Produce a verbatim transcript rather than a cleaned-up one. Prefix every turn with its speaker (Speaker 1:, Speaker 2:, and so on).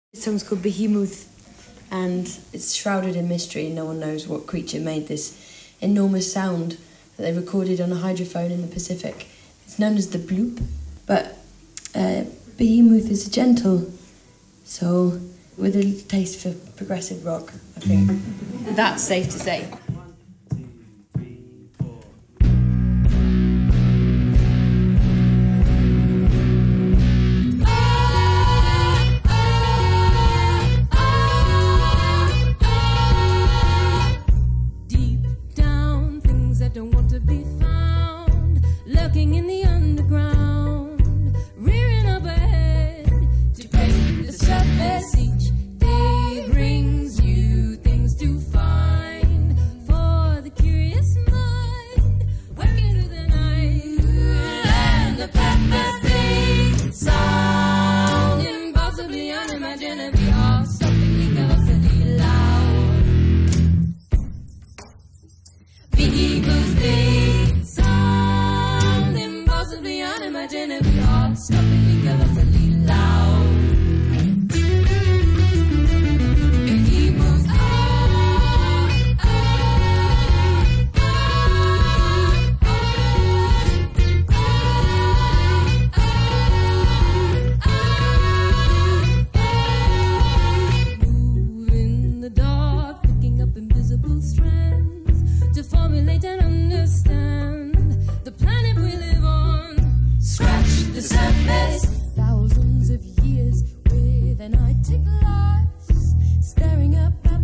Speaker 1: This song's called Behemooth, and it's shrouded in mystery. No one knows what creature made this enormous sound that they recorded on a hydrophone in the Pacific. It's known as the bloop, but uh, Behemooth is gentle, so with a little taste for progressive rock, I think. That's safe to say.
Speaker 2: Don't want to be found, lurking in the underground, rearing up ahead to break the surface. Each day brings you things to find for the curious mind, working through the night, and the pepper sound, impossibly unimaginably, all something ghostly loud. Behemooth sound, impossibly unimaginably, all stopping ghostly loud. Behemooth, ah, ah, ah, ah, ah, ah. Move in the dark, picking up invisible strands to formulate and understand the planet we live on. Scratch the surface. Thousands of years with an eye-tick glass, staring up at